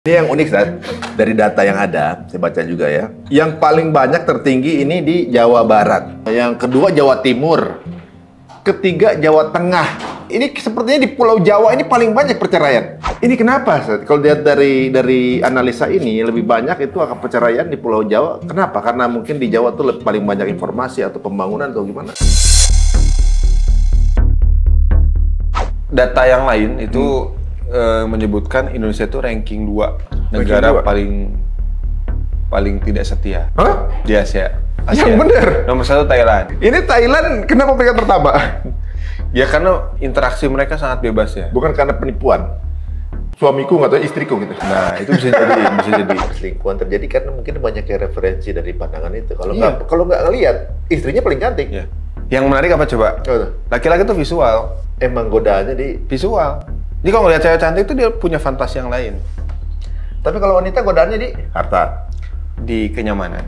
Ini yang unik, Zat. Dari data yang ada, saya baca juga ya. Yang paling banyak tertinggi ini di Jawa Barat. Yang kedua Jawa Timur. Ketiga Jawa Tengah. Ini sepertinya di Pulau Jawa ini paling banyak perceraian. Ini kenapa, Zat? Kalau lihat dari analisa ini, lebih banyak itu akan perceraian di Pulau Jawa. Kenapa? Karena mungkin di Jawa tuh paling banyak informasi atau pembangunan atau gimana? Data yang lain itu menyebutkan Indonesia itu ranking 2 negara paling tidak setia. Hah? Di Asia. Yang bener? Nomor 1 Thailand. Ini Thailand kenapa peringkat pertama? Ya karena interaksi mereka sangat bebas ya. Bukan karena penipuan. Suamiku nggak tahu istriku gitu. Nah itu bisa jadi. Selingkuhan terjadi karena mungkin banyak yang referensi dari pandangan itu. Kalau Iya. nggak ngelihat, istrinya paling cantik. Ya. Yang menarik apa coba? Laki-laki itu visual. Emang godaannya di Visual. Jadi kalau ngeliat cewek cantik itu dia punya fantasi yang lain. Tapi kalau wanita godaannya di harta, Di kenyamanan.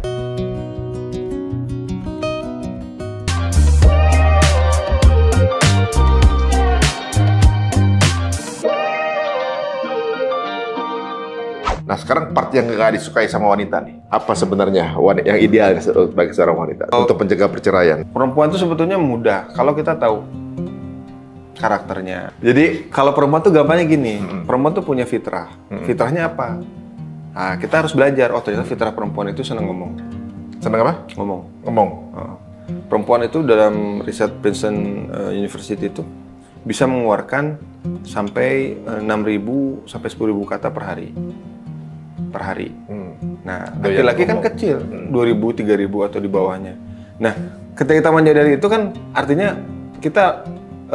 Nah sekarang part yang nggak disukai sama wanita nih. Apa sebenarnya yang ideal bagi seorang wanita untuk mencegah perceraian? Perempuan itu sebetulnya mudah kalau kita tahu karakternya. Jadi kalau perempuan tuh gampangnya gini, perempuan tuh punya fitrah. Fitrahnya apa? Nah, kita harus belajar. Oh ternyata fitrah perempuan itu senang ngomong. Senang apa? Ngomong. Perempuan itu dalam riset Princeton University itu bisa mengeluarkan sampai 6.000 sampai 10.000 kata per hari. Nah, laki-laki kan kecil, 2.000, 3.000 atau di bawahnya. Nah, ketika kita menyadari itu kan artinya kita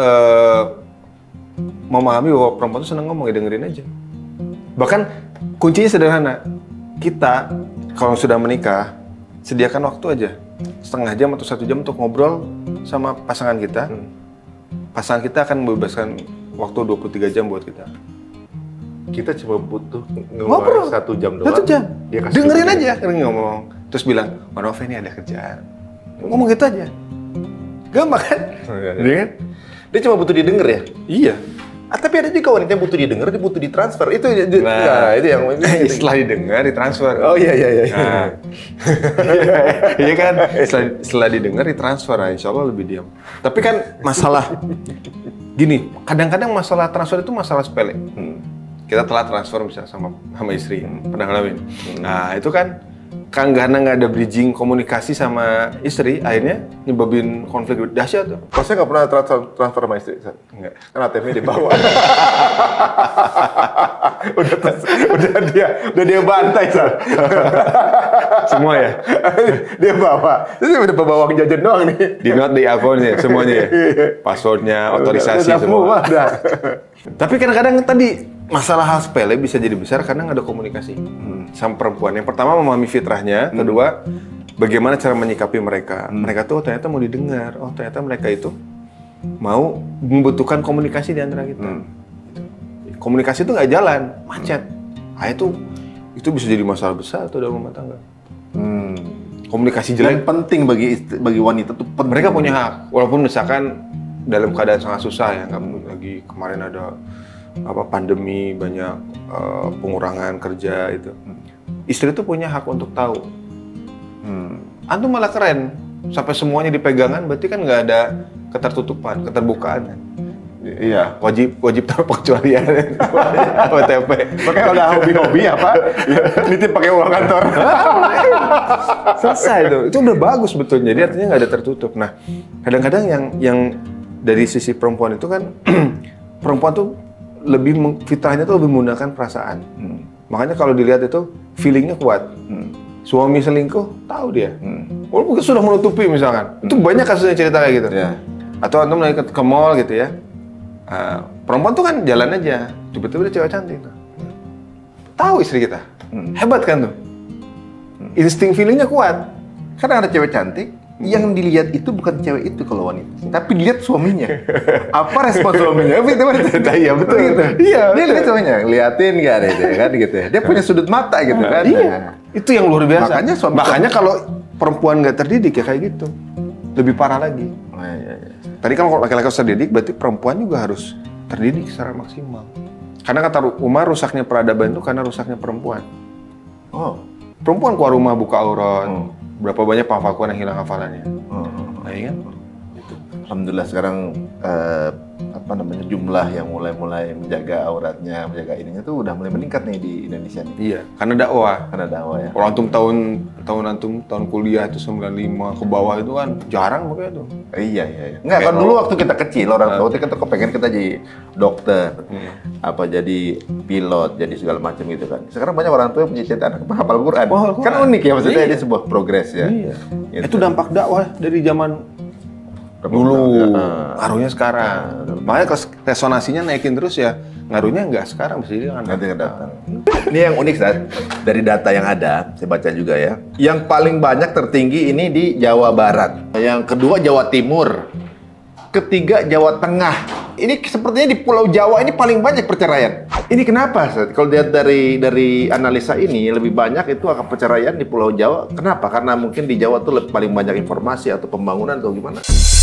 memahami bahwa perempuan itu senang ngomong, ya dengerin aja. Bahkan kuncinya sederhana, kita kalau sudah menikah, sediakan waktu aja, setengah jam atau 1 jam untuk ngobrol sama pasangan kita. Pasangan kita akan membebaskan waktu 23 jam buat kita. Kita cuma butuh Ngobrol 1 jam doang. 1 jam. Dia kasih Dengerin aja, ngomong. Terus bilang, maaf ini ada kerjaan. Ngomong gitu aja. Gampang kan? Iya kan? Dia cuma butuh didengar ya? Iya. Tapi ada juga wanita yang butuh didengar, dia butuh ditransfer. Itu itu yang Setelah didengar, ditransfer. Oh iya. Nah. Iya kan? Setelah didengar, ditransfer. Nah, insya Allah lebih diam. Tapi kan masalah gini, kadang-kadang masalah transfer itu masalah sepele. Kita telah transfer misalnya sama istri, pernah ngalamin. Nah itu kan karena nggak ada bridging komunikasi sama istri, akhirnya nyebabin konflik dahsyat tuh. Kok saya nggak pernah transfer sama istri? Enggak. Kan ATM-nya dibawa. udah dia bantai, Sal. Semua ya? Dia bawa. Terus dia udah bawa uang jajan doang nih. Di note di iPhone-nya, semuanya ya? Passwordnya, otorisasi udah semua. Tapi kadang-kadang tadi masalah hal sepele bisa jadi besar karena nggak ada komunikasi sama perempuan. Yang pertama memahami fitrahnya, kedua bagaimana cara menyikapi mereka. Mereka tuh ternyata mau didengar. Oh ternyata mereka itu mau membutuhkan komunikasi di antara kita. Komunikasi itu nggak jalan, macet. Nah itu bisa jadi masalah besar tuh dalam rumah tangga. Komunikasi jelek. Dan penting bagi wanita tuh penting. Mereka punya hak, walaupun misalkan dalam keadaan sangat susah ya, nggak lagi kemarin ada pandemi, banyak pengurangan kerja itu. Istri tuh punya hak untuk tahu. Antum malah keren, sampai semuanya dipegangan, berarti kan nggak ada keterbukaan kan? Iya. Wajib tahu pengecualian. OTP. Pakai udah hobi-hobi apa? Nitip pakai uang kantor. Selesai tuh. Itu udah bagus sebetulnya. Jadi artinya nggak ada tertutup. Nah, kadang-kadang yang dari sisi perempuan itu kan perempuan tuh fitrahnya tuh lebih menggunakan perasaan. Makanya kalau dilihat itu feelingnya kuat. Suami selingkuh tahu dia. Walaupun sudah menutupi misalkan. Itu banyak kasusnya cerita kayak gitu. Yeah. Atau antum lagi ke mall gitu ya. Perempuan tuh kan jalan aja. Tiba-tiba ada cewek cantik tuh. Tahu istri kita. Hebat kan tuh. Insting feelingnya kuat. Karena ada cewek cantik, yang dilihat itu bukan cewek itu kalau wanita, tapi dilihat suaminya. Apa respon suaminya? Iya betul gitu. Iya. Dia lihat suaminya, liatin nggak ada itu kan gitu. Dia punya sudut mata gitu kan. Iya. Itu yang luar biasa. Makanya kalau perempuan nggak terdidik ya kayak gitu, lebih parah lagi. Tadi kan kalau laki-laki harus terdidik, berarti perempuan juga harus terdidik secara maksimal. Karena kata Umar, rusaknya peradaban itu karena rusaknya perempuan. Oh. Perempuan keluar rumah buka aurat, berapa banyak pengakuan yang hilang hafalannya. Nah, iya kan? Gitu. Alhamdulillah sekarang jumlah yang mulai menjaga auratnya, menjaga ininya tuh udah mulai meningkat nih di Indonesia nih. Iya, karena dakwah. Karena dakwah ya. Kalau tahun kuliah itu 95 ke bawah itu kan jarang makanya tuh. Iya. Enggak, kan dulu waktu kita kecil orang tua kita kepengen kita jadi dokter, apa jadi pilot, jadi segala macam gitu kan. Sekarang banyak orang tua yang punya cita anak hafal Quran. Kan unik ya maksudnya, ini sebuah progres ya. Iya. Gitu. Itu dampak dakwah dari zaman dulu, ngaruhnya sekarang. Makanya resonansinya naikin terus ya, ngaruhnya nggak sekarang, bisa jadi nanti datang. Ini yang unik, Zat. Dari data yang ada, saya baca juga ya. Yang paling banyak tertinggi ini di Jawa Barat. Yang kedua Jawa Timur. Ketiga Jawa Tengah. Ini sepertinya di Pulau Jawa ini paling banyak perceraian. Ini kenapa, Zat? Kalau lihat dari analisa ini, lebih banyak itu akan perceraian di Pulau Jawa. Kenapa? Karena mungkin di Jawa tuh paling banyak informasi atau pembangunan atau gimana?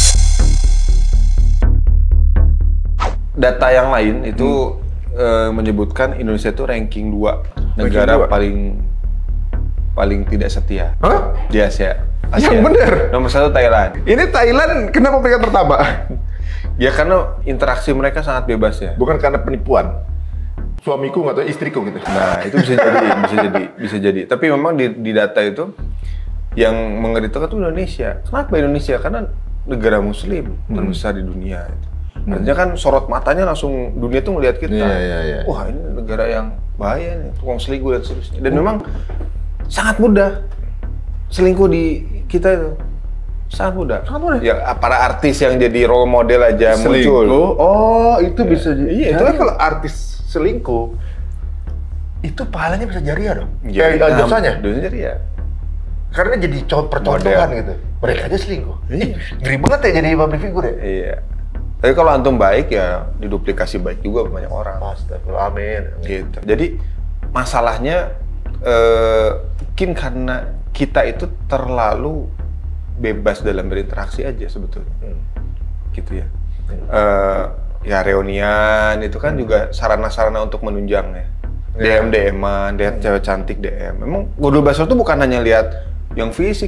Data yang lain itu menyebutkan Indonesia itu ranking 2 negara paling tidak setia. Hah? Di Asia. Yang bener? Nomor 1 Thailand. Ini Thailand kenapa peringkat pertama? Ya karena interaksi mereka sangat bebas ya. Bukan karena penipuan. Suamiku atau istriku gitu. Nah, itu bisa jadi. Tapi memang di data itu yang mengerikan itu Indonesia. Kenapa Indonesia? Karena negara muslim terbesar di dunia itu. Artinya kan sorot matanya langsung dunia tuh ngelihat kita. Iya. Wah, ini negara yang bahaya nih, tukang selingkuh dan seterusnya. Dan memang sangat mudah selingkuh di kita itu. Sangat mudah. Ya, para artis yang jadi role model aja selingkuh. Muncul. Oh, itu bisa jadi. Iya, itu kan kalau artis selingkuh, itu pahalanya bisa jariah dong. Ya, dosanya. Dosanya jariah. Karena jadi percontohan gitu. Mereka aja selingkuh. Ngeri banget ya jadi public figure ya. Iya. Tapi kalau antum baik ya diduplikasi baik juga banyak orang. Astagfirullah, amin. Gitu. Jadi masalahnya mungkin karena kita itu terlalu bebas dalam berinteraksi aja sebetulnya. Gitu ya. Ya reunian itu kan juga sarana-sarana untuk menunjang ya. DM-an, lihat cewek cantik DM. Memang Gudul Basro tuh bukan hanya lihat yang fisik,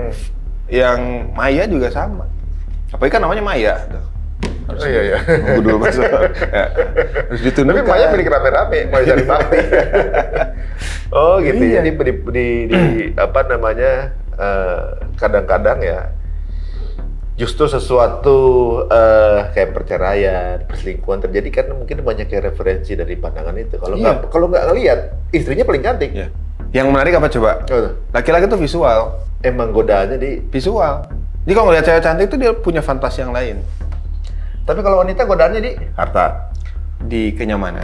yang maya juga sama. Apalagi kan namanya Maya. Oh iya. Gudul Basro. Ya. Harus ditundukkan. Tapi Maya milik rame-rame, Maya Cari Bakti. Oh gitu. Iya. Jadi di apa namanya, kadang-kadang ya justru sesuatu kayak perceraian, perselingkuhan terjadi karena mungkin banyak referensi dari pandangan itu. Kalau nggak ngelihat, istrinya paling cantik. Iya. Yang menarik apa coba? Laki-laki tuh visual. Emang godaannya di visual. Jadi kalau ngeliat cewek cantik itu dia punya fantasi yang lain. Tapi kalau wanita godaannya di harta, di kenyamanan.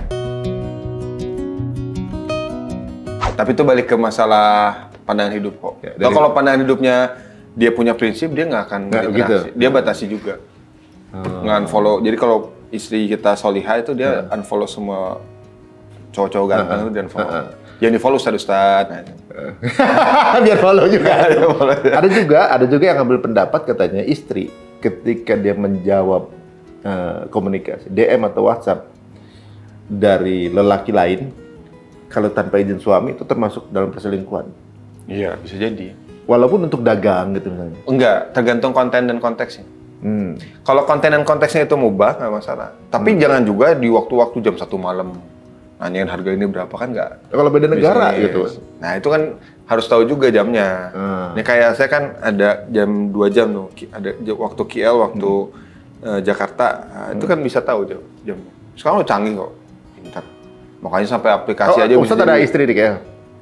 Tapi itu balik ke masalah pandangan hidup kok. Ya, kalau pandangan hidupnya dia punya prinsip, dia nggak akan berinteraksi. Dia batasi juga. Nge-unfollow. Jadi kalau istri kita solihah itu dia unfollow semua cowok-cowok ganteng itu dia unfollow. Yang di follow Ustaz. Biar follow juga. Ada juga yang ngambil pendapat katanya istri ketika dia menjawab komunikasi DM atau WhatsApp dari lelaki lain, kalau tanpa izin suami itu termasuk dalam perselingkuhan. Iya, bisa jadi. Walaupun untuk dagang gitu misalnya. Enggak, tergantung konten dan konteksnya. Kalau konten dan konteksnya itu mubah, nggak masalah. Tapi jangan juga di waktu-waktu jam 1 malam nanyain harga ini berapa, kan nggak. Kalau beda negara gitu. Nah itu kan harus tahu juga jamnya. Ini kayak saya kan ada jam 2 jam tuh, ada waktu KL, waktu Jakarta. Nah, itu kan bisa tahu jam. Sekarang lo canggih kok, pintar. Makanya sampai aplikasi aja bisa. Ada istri di KL?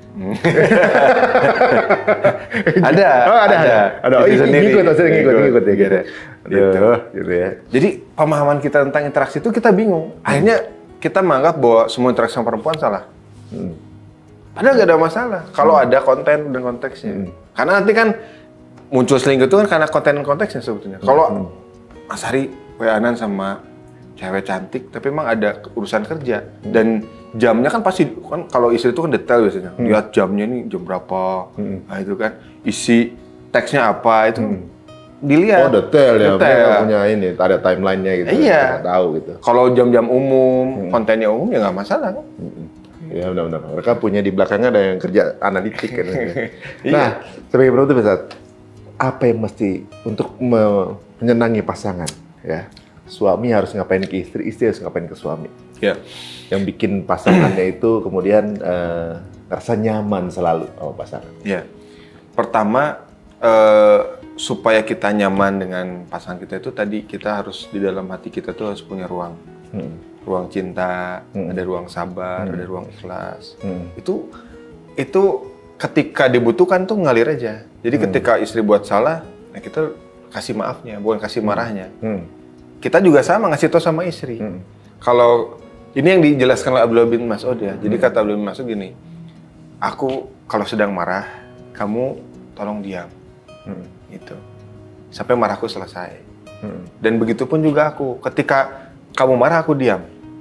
Ada. Oh, ngikut ya gitu. Gitu ya. Jadi pemahaman kita tentang interaksi itu kita bingung. Akhirnya kita menganggap bahwa semua interaksi sama perempuan salah. Padahal nggak ada masalah kalau ada konten dan konteksnya. Karena nanti kan muncul selingkuh itu kan karena konten dan konteksnya sebetulnya. Kalau Mas Hari WA-an sama cewek cantik, tapi memang ada urusan kerja dan jamnya kan pasti kan kalau istri itu kan detail biasanya. Lihat jamnya ini jam berapa, nah itu kan isi teksnya apa itu dilihat. Oh, detail ya. Detail. Mereka punya ini, ada timeline-nya gitu. Iya. Kita tahu gitu. Kalau jam-jam umum, kontennya umum ya nggak masalah kan? Ya benar-benar. Mereka punya di belakangnya ada yang kerja analitik kan. Iya. Nah, sebagai penutup Ustaz, apa yang mesti untuk menyenangi pasangan ya? Suami harus ngapain ke istri, istri harus ngapain ke suami. Ya. Yang bikin pasangannya itu kemudian rasa nyaman selalu sama pasangan. Ya. Pertama, supaya kita nyaman dengan pasangan kita itu tadi kita harus di dalam hati kita tuh harus punya ruang. Ruang cinta, ada ruang sabar, ada ruang ikhlas. Itu ketika dibutuhkan tuh ngalir aja. Jadi ketika istri buat salah, nah kita kasih maafnya, bukan kasih marahnya. Kita juga sama ngasih tahu sama istri. Kalau ini yang dijelaskan oleh Abdullah bin Mas'ud ya. Jadi kata Abdullah bin Mas'ud gini, aku kalau sedang marah, kamu tolong diam. Gitu. Sampai marahku selesai. Dan begitu pun juga aku, ketika kamu marah aku diam.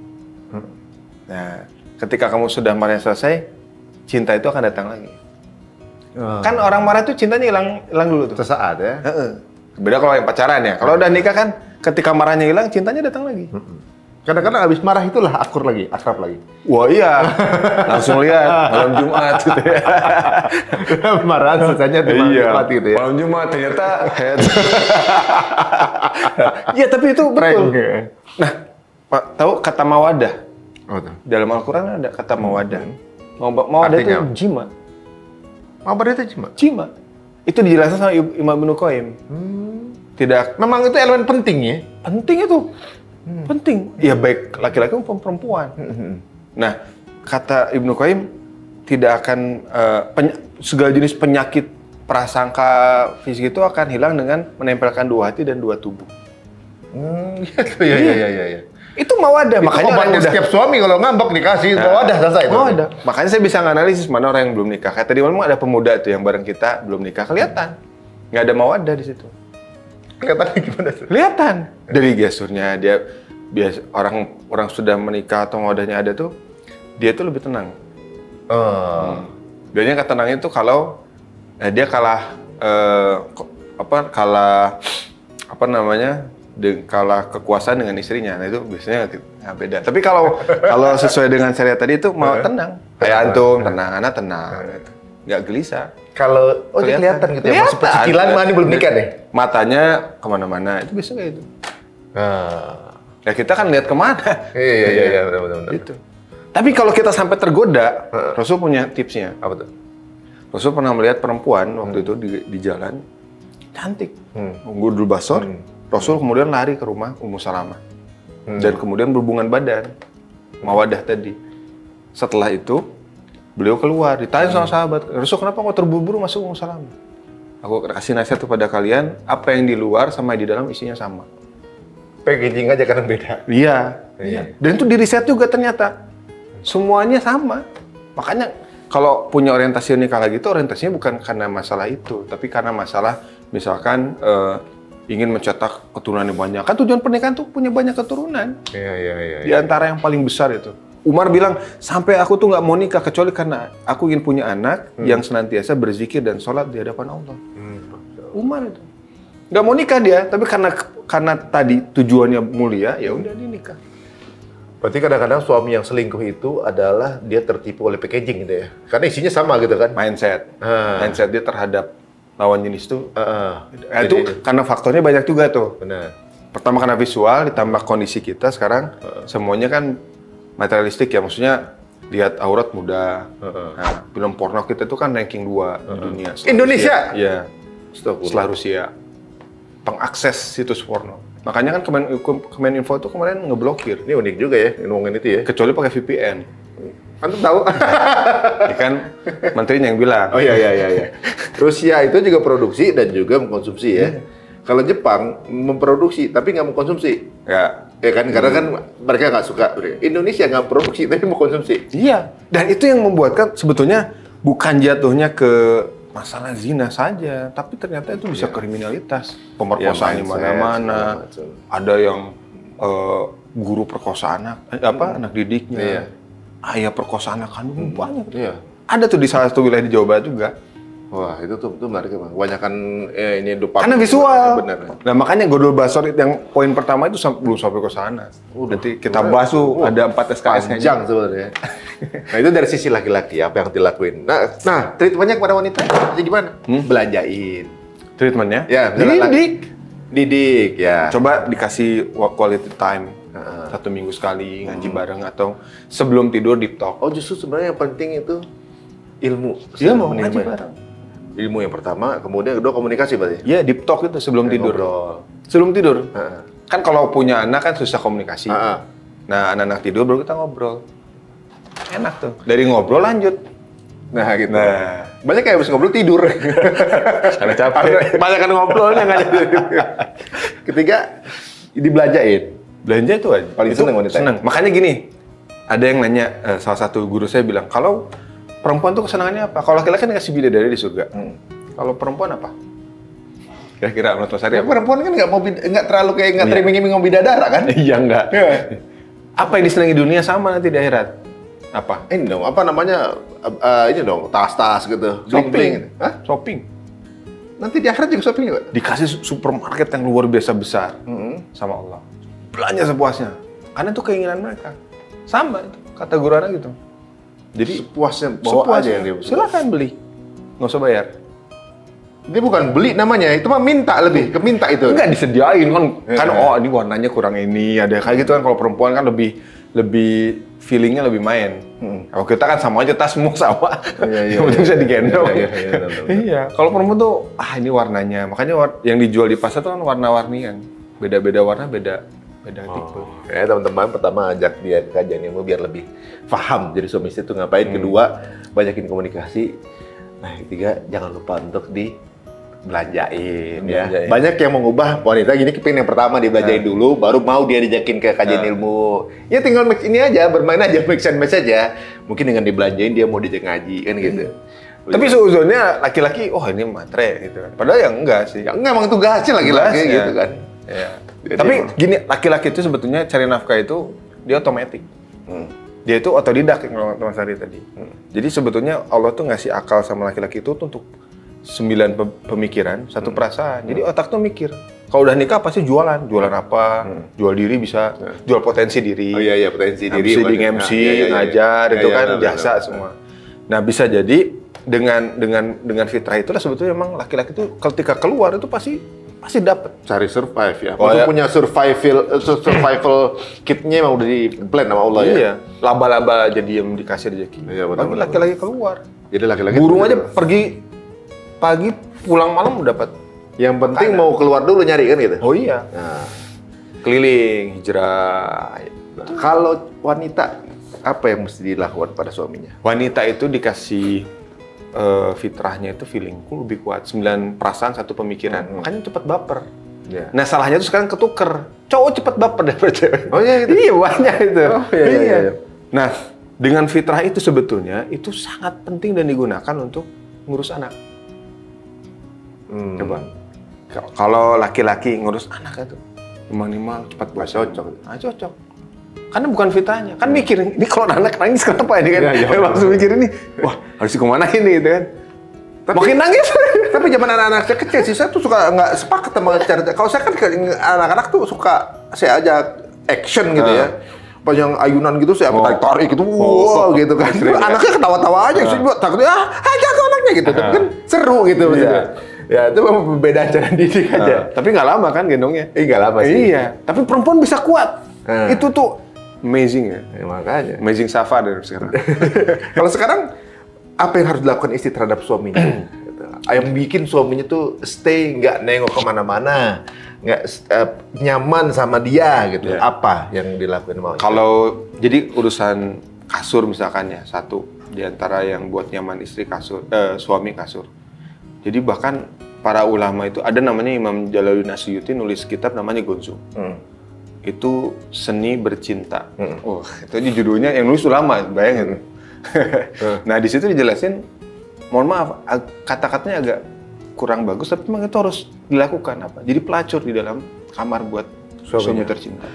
Nah, ketika kamu sudah marah selesai, cinta itu akan datang lagi. Kan orang marah itu cintanya hilang dulu tuh. Sesaat ya. Beda kalau yang pacaran ya. Kalau udah nikah kan, ketika marahnya hilang, cintanya datang lagi. Kadang-kadang abis marah itulah akrab lagi. Wah iya, langsung lihat malam Jumat gitu ya. Marahan selesainya di malam Jumat gitu ya. Malam Jumat ternyata head. Iya tapi itu betul. Nah, Pak, tahu kata mawadah? Oh, tahu. Dalam Al-Quran ada kata mawadah. Mawadah itu jima. Mawadah itu jima? Jima. Itu dijelaskan sama Imam Ibnu Qayyim. Tidak. Memang itu elemen penting ya? Penting itu. Penting. Ya baik laki-laki maupun perempuan. Nah, kata Ibnu Qayyim tidak akan segala jenis penyakit prasangka fisik itu akan hilang dengan menempelkan dua hati dan dua tubuh. Iya. Itu mawadah. Itu makanya obatnya setiap suami kalau ngambek dikasih mawadah selesai. Mawadah. Makanya saya bisa nganalisis mana orang yang belum nikah. Kayak tadi malam ada pemuda tuh yang bareng kita belum nikah, kelihatan nggak ada mawadah di situ. Kelihatannya gimana sih? Kelihatan dari gesturnya dia biasa orang sudah menikah atau mawadahnya ada tuh dia tuh lebih tenang. Biasanya ketenangan itu kalau dia kalah kalah kekuasaan dengan istrinya. Nah itu biasanya beda. Tapi kalau sesuai dengan syariat tadi itu mau tenang. Kayak antum tenang, anak tenang. Nggak gelisah. Kalau dia kelihatan gitu ya, masih pecicilan mana belum nikah deh. Matanya kemana-mana, itu biasanya kayak itu. Ya kita kan lihat kemana. Iya, benar. Gitu. Tapi kalau kita sampai tergoda, Rasul punya tipsnya. Apa tuh? Rasul pernah melihat perempuan waktu itu di jalan, cantik, gudul basor. Rasul kemudian lari ke rumah Ummu Salamah. Dan kemudian berhubungan badan, mawadah tadi. Setelah itu, beliau keluar, ditanya sama sahabat, Rasul kenapa kok terburu-buru masuk Ummu Salamah? Aku kasih nasihat kepada kalian, apa yang di luar sama yang di dalam isinya sama. Packaging aja karena beda. Iya. Dan itu di riset juga ternyata. Semuanya sama. Makanya kalau punya orientasi nikah lagi itu orientasinya bukan karena masalah itu, tapi karena masalah misalkan ingin mencetak keturunan yang banyak. Kan tujuan pernikahan tuh punya banyak keturunan. Iya. Di antara yang paling besar itu. Umar bilang, sampai aku tuh nggak mau nikah kecuali karena aku ingin punya anak yang senantiasa berzikir dan sholat di hadapan Allah. Umar itu. Nggak mau nikah dia, tapi karena tadi tujuannya mulia, ya udah dia nikah. Berarti kadang-kadang suami yang selingkuh itu adalah dia tertipu oleh packaging gitu ya? Karena isinya sama gitu kan? Mindset dia terhadap lawan jenis itu. Itu karena faktornya banyak juga tuh. Benar. Pertama karena visual, ditambah kondisi kita sekarang semuanya kan materialistik ya, maksudnya lihat aurat mudah. Nah, film porno kita itu kan ranking 2 di dunia. Indonesia? Iya. Setelah Rusia. Pengakses situs porno. Makanya kan Kemeninfo itu kemarin ngeblokir. Ini unik juga ya, ngomongin itu ya. Kecuali pakai VPN. Antum tahu? Ini kan menterinya yang bilang. Oh iya. Rusia itu juga produksi dan juga mengkonsumsi ya. Kalau Jepang memproduksi tapi nggak mengkonsumsi. Ya kan, karena kan mereka nggak suka. Indonesia nggak produksi tapi mau konsumsi. Iya. Dan itu yang membuatkan sebetulnya bukan jatuhnya ke masalah zina saja, tapi ternyata itu bisa kriminalitas, pemerkosaan di mana-mana. Ada yang guru perkosa anak didiknya, ayah perkosa anak kandung banyak. Ada tuh di salah satu wilayah di Jawa Barat juga. Wah, itu tuh menarik ya, Bang. Kebanyakan ini dopamin. Karena visual. Benar. Nah makanya Godol Basor yang poin pertama itu belum sampai ke sana. Nanti kita bahas tuh ada 4 SKS-nya. Panjang sebenarnya. Nah itu dari sisi laki-laki apa yang dilakuin. Nah treatmentnya kepada wanita jadi gimana? Belanjain. Treatmentnya? Ya, didik ya. Coba dikasih quality time. 1 minggu sekali ngaji bareng atau sebelum tidur deep talk. Oh justru sebenarnya yang penting itu ilmu. Iya mau ngaji bareng. Ilmu yang pertama, kemudian kedua komunikasi berarti. Iya deep talk itu sebelum tidur. Ngobrol. Sebelum tidur. Kan kalau punya anak kan susah komunikasi. Nah anak-anak tidur baru kita ngobrol. Enak tuh. Dari ngobrol lanjut. Nah gitu. Nah, banyak kayak habis ngobrol tidur. karena capek. Banyak kan ngobrolnya nggak jadi. Ketiga dibelanjain. Belanja itu aja. Paling seneng wanita. Seneng. Makanya gini, ada yang nanya, salah satu guru saya bilang, kalau perempuan tuh kesenangannya apa? Kalau laki-laki kan dikasih bidadari di surga. Kalau perempuan apa? Kira-kira menurut Mas Ari apa? Perempuan kan nggak terlalu kayak nggak teriming-iming bidadara kan? Iya enggak. Apa yang disenangi dunia sama nanti di akhirat? Apa? Ini dong, apa namanya? Ini dong, tas-tas gitu. Shopping. Bling-bling gitu. Hah? Shopping. Nanti di akhirat juga shopping juga? Dikasih supermarket yang luar biasa besar sama Allah. Belanja sepuasnya. Karena itu keinginan mereka. Sama itu, kata guru anak gitu. Jadi sepuasnya bawa aja yang dia. Silakan beli. Nggak usah bayar. Dia bukan beli namanya, itu mah minta lebih, keminta itu. Enggak disediain kan oh ini warnanya kurang ini, ada kayak gitu kan. Kalau perempuan kan lebih feelingnya lebih main. Kalau kita kan sama aja, tas semua sama. Yang penting bisa digendong. Iya. Kalau perempuan tuh ini warnanya. Makanya yang dijual di pasar tuh kan warna-warnian. Beda-beda warna, beda tipe. Ya teman-teman, pertama ajak dia ke kajian ilmu biar lebih paham jadi suami istri itu ngapain. Kedua, banyakin komunikasi. Nah, ketiga, jangan lupa untuk dibelanjain ya. Banyak yang mengubah wanita gini, kepingin yang pertama dibelanjain dulu, baru mau dia dijakin ke kajian ilmu. Ya tinggal mix ini aja, bermain aja, mix and match aja. Mungkin dengan dibelanjain dia mau dijak ngaji kan gitu. Tapi seuzonnya laki-laki, ini matre gitu kan. Padahal ya enggak sih. Ya enggak, emang tugasnya laki-laki gitu kan. Ya. Tapi gini, laki-laki itu sebetulnya cari nafkah itu dia otomatis. Dia itu otodidak yang Mas Ari tadi. Jadi sebetulnya Allah tuh ngasih akal sama laki-laki itu untuk 9 pemikiran, 1 perasaan. Jadi otak tuh mikir. Kalau udah nikah pasti jualan apa? Jual diri bisa, jual potensi diri. Oh iya potensi diri. Bisa di MC, ngajar itu kan jasa semua. Nah bisa jadi dengan fitrah itulah sebetulnya emang laki-laki itu ketika keluar itu pasti dapat. Cari survive ya. Punya survival kitnya emang udah di plan sama Allah ya. Iya. Laba-laba jadi yang dikasih rezeki. Iya, betul. Laki-laki keluar. Jadi laki-laki burung aja pergi pagi pulang malam dapat. Yang penting mau keluar dulu nyari kan gitu. Oh iya. Nah. Keliling, hijrah. Kalau wanita apa yang mesti dilakukan pada suaminya? Wanita itu dikasih fitrahnya itu feelingku lebih kuat, 9 perasaan 1 pemikiran, makanya cepat baper. Nah salahnya itu sekarang ketuker, cowok cepat baper daripada cewek. Oh iya gitu? Iya banyak itu. Iya. Nah dengan fitrah itu sebetulnya itu sangat penting dan digunakan untuk ngurus anak. Coba kalau laki-laki ngurus anak itu minimal cepat buat cocok. Karena bukan fitrahnya, kan mikir, ini kalau anak nangis kenapa ini kan? Langsung mikir ini, wah harus kemana ini gitu kan? Makin nangis. Tapi zaman anak-anak saya kecil sih, saya tuh suka nggak sepakat sama cara. Kalau saya kan anak-anak tuh suka saya ajak action gitu ya. Pas yang ayunan gitu saya tarik-tarik gitu, wow gitu kan. Anaknya ketawa-tawa aja sih, takutnya jatuh anaknya gitu. Tapi kan seru gitu maksudnya. Ya itu beda cara didik aja. Tapi nggak lama kan gendongnya? Nggak lama sih. Iya. Tapi perempuan bisa kuat. Itu tuh amazing ya. Makanya. Amazing Safa dari sekarang. Kalau sekarang apa yang harus dilakukan istri terhadap suaminya? Yang bikin suaminya tuh stay, nggak nengok kemana-mana, nggak nyaman sama dia gitu. Apa yang dilakukan mau? Kalau jadi urusan kasur misalkan ya, satu diantara yang buat nyaman istri kasur, suami kasur. Jadi bahkan para ulama itu ada namanya Imam Jalaluddin Asyuti nulis kitab namanya Gonzo. Itu seni bercinta. Itu judulnya yang nulis ulama, bayangin. Nah di situ dijelasin, mohon maaf kata-katanya agak kurang bagus, tapi memang itu harus dilakukan apa? Jadi pelacur di dalam kamar buat suami tercinta.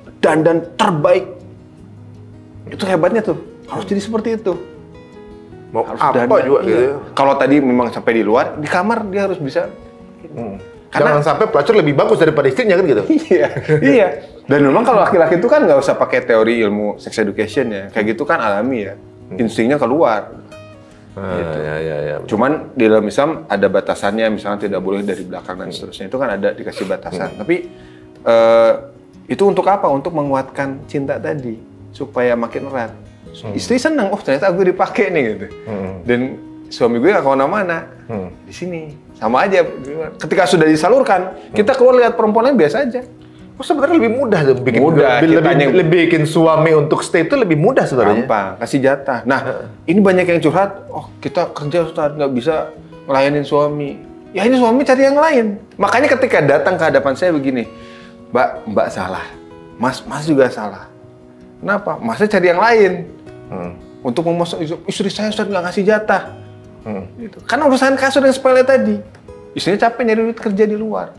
Dan terbaik. Itu hebatnya tuh, harus jadi seperti itu. Mau harus apa dandan, juga gitu. iya. Kalau tadi memang sampai di luar, di kamar dia harus bisa. Jangan sampai pelacur lebih bagus daripada istrinya kan gitu. Iya, iya. Dan memang kalau laki-laki itu kan nggak usah pakai teori ilmu sex education ya, kayak gitu kan alami ya, instingnya keluar. Gitu. Ya. Cuman di dalam Islam ada batasannya, misalnya tidak boleh dari belakang dan seterusnya. Itu kan ada dikasih batasan. Tapi itu untuk apa? Untuk menguatkan cinta tadi supaya makin erat. Istri senang, oh ternyata gue dipakai nih gitu. Dan suami gue nggak kemana-mana di sini. Sama aja. Ketika sudah disalurkan, kita keluar lihat perempuan lain biasa aja. Oh, sebenarnya lebih mudah tuh bikin Mudah, lebih bikin suami untuk stay itu lebih mudah sebenarnya. Gampang, kasih jatah. Nah, ini banyak yang curhat, oh kita kerja Ustaz, nggak bisa ngelayanin suami. Ya ini suami cari yang lain. Makanya ketika datang ke hadapan saya begini, Mbak salah, Mas juga salah. Kenapa? Masnya cari yang lain. Untuk memasuk istri saya Ustaz nggak ngasih jatah. Gitu. Karena urusan kasur yang sepele tadi. Istrinya capek nyari duit kerja di luar.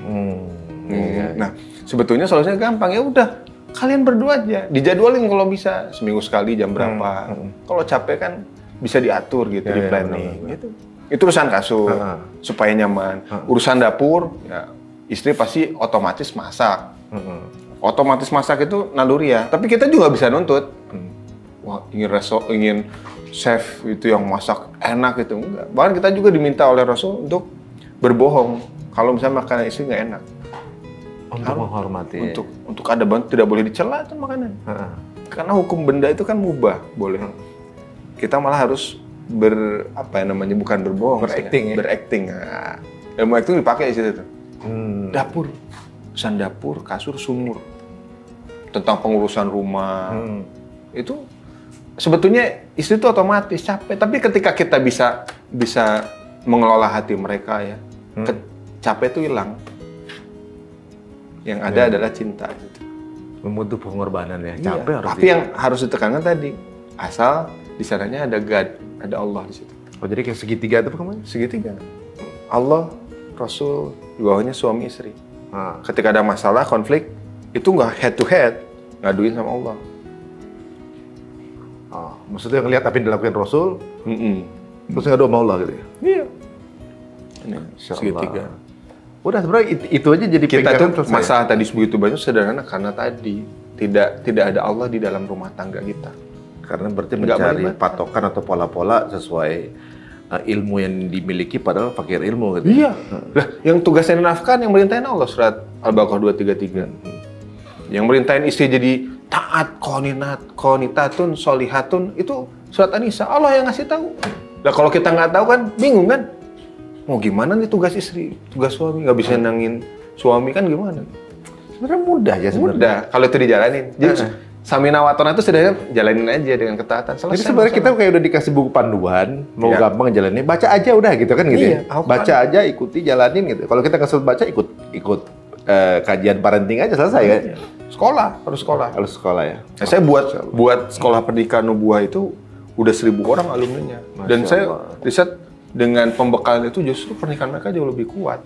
Nah, sebetulnya solusinya gampang, ya udah kalian berdua aja, dijadwalin kalau bisa seminggu sekali jam berapa. Kalau capek kan bisa diatur gitu, di planning. Gitu. Itu urusan kasur supaya nyaman. Urusan dapur, ya istri pasti otomatis masak. Otomatis masak itu naluri ya. Tapi kita juga bisa nuntut. Wah, ingin chef itu yang masak enak itu enggak. Bahkan kita juga diminta oleh Rasul untuk berbohong kalau misalnya makanan istri nggak enak. Untuk menghormati. Untuk ada bantu tidak boleh dicela itu makanan. Karena hukum benda itu kan mubah, boleh. Kita malah harus bukan berbohong, Berakting ya. Berakting. Nah, ilmu acting dipakai di situ tuh. Dapur, urusan dapur, kasur, sumur. Tentang pengurusan rumah. Itu sebetulnya istri itu otomatis capek, tapi ketika kita bisa mengelola hati mereka ya, capek itu hilang. Yang ada adalah cinta gitu. Membutuh pengorbanan ya, capek harus. Tapi yang harus ditekankan tadi, asal di sananya ada God, ada Allah di situ. Oh, jadi kayak segitiga itu kemana? Segitiga. Allah, Rasul, di bawahnya suami istri. Ketika ada masalah, konflik, itu nggak head to head, ngaduin sama Allah. Maksudnya ngelihat apa yang dilakukan Rasul, terus ngadu sama Allah gitu ya? Iya. Ini segitiga. Udah sebenarnya itu aja jadi Kita tuh pegangan masalah tadi begitu banyak sederhana karena tadi tidak ada Allah di dalam rumah tangga kita. Karena berarti mencari patokan atau pola-pola sesuai ilmu yang dimiliki padahal fakir ilmu gitu. Iya. Lah, yang tugasnya nafkah yang merintahin Allah surat Al-Baqarah 233. Yang merintahin istri jadi taat, qanitatun, sholihatun, itu surat An-Nisa. Allah yang ngasih tahu. Nah, kalau kita nggak tahu kan bingung kan? Mau gimana nih tugas istri, tugas suami, nggak bisa nangin suami kan gimana? Sebenarnya mudah ya sebenarnya. Mudah kalau itu dijalanin. Jadi Samina wa Ta'na itu sebenarnya jalanin aja dengan ketaatan. Selesai. Jadi sebenarnya kita kayak udah dikasih buku panduan, mau gampang jalanin, baca aja udah gitu kan gitu. Iya, ya? Baca aja, ikuti, jalanin gitu. Kalau kita nggak sempat baca, ikut kajian parenting aja selesai kan. Harus sekolah. Harus sekolah ya. Nah, saya buat sekolah pendidikan nubuah itu udah 1.000 orang alumninya. Dan saya riset dengan pembekalan itu justru pernikahan mereka jauh lebih kuat.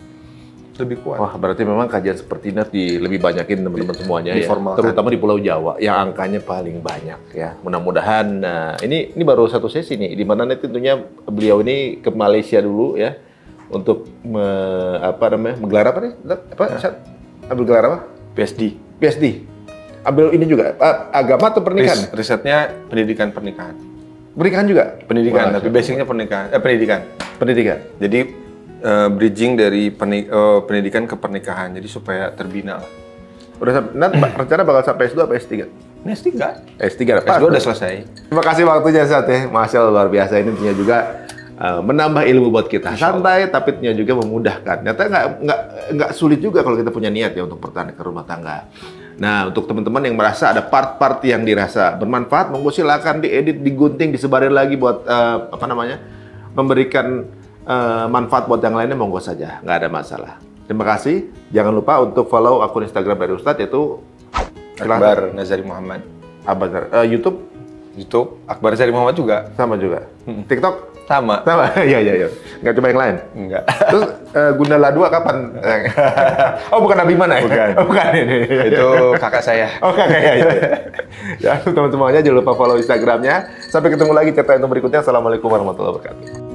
Wah, berarti memang kajian seperti ini lebih banyakin teman-teman semuanya ya. Diformalkan. Terutama di Pulau Jawa yang angkanya paling banyak ya. Mudah-mudahan ini baru satu sesi nih di mana nanti tentunya beliau ini ke Malaysia dulu ya untuk menggelar apa nih? Ambil gelar apa? PhD. Ambil ini juga agama atau pernikahan? Risetnya pendidikan pernikahan. Pernikahan juga? Pendidikan, tapi basicnya pendidikan. Pendidikan. Jadi bridging dari pendidikan ke pernikahan, jadi supaya terbina lah. Rencana bakal sampai S2 apa S3? Ini S3. S3 S2 udah selesai. Terima kasih waktunya Ustaz ya. Masya Allah luar biasa. Ini tentunya juga menambah ilmu buat kita. Santai tapi tentunya juga memudahkan. Ternyata nggak sulit juga kalau kita punya niat ya untuk pertahankan rumah tangga. Nah, untuk teman-teman yang merasa ada part-part yang dirasa bermanfaat, monggo silakan diedit, digunting, disebarin lagi buat memberikan manfaat buat yang lainnya, monggo saja, nggak ada masalah. Terima kasih. Jangan lupa untuk follow akun Instagram dari Ustadz yaitu Akbar Nazari Muhammad. YouTube Akbar Nazari Muhammad juga. sama juga. TikTok Sama. Sama? Iya. Nggak coba yang lain? Enggak. Terus Gundala 2 kapan? Oh, bukan Abimana ya? Bukan. Oh, bukan. Itu kakak saya. Oh, kakak ya. Ya, teman-temannya jangan lupa follow Instagramnya. Sampai ketemu lagi cerita yang berikutnya. Assalamualaikum warahmatullahi wabarakatuh.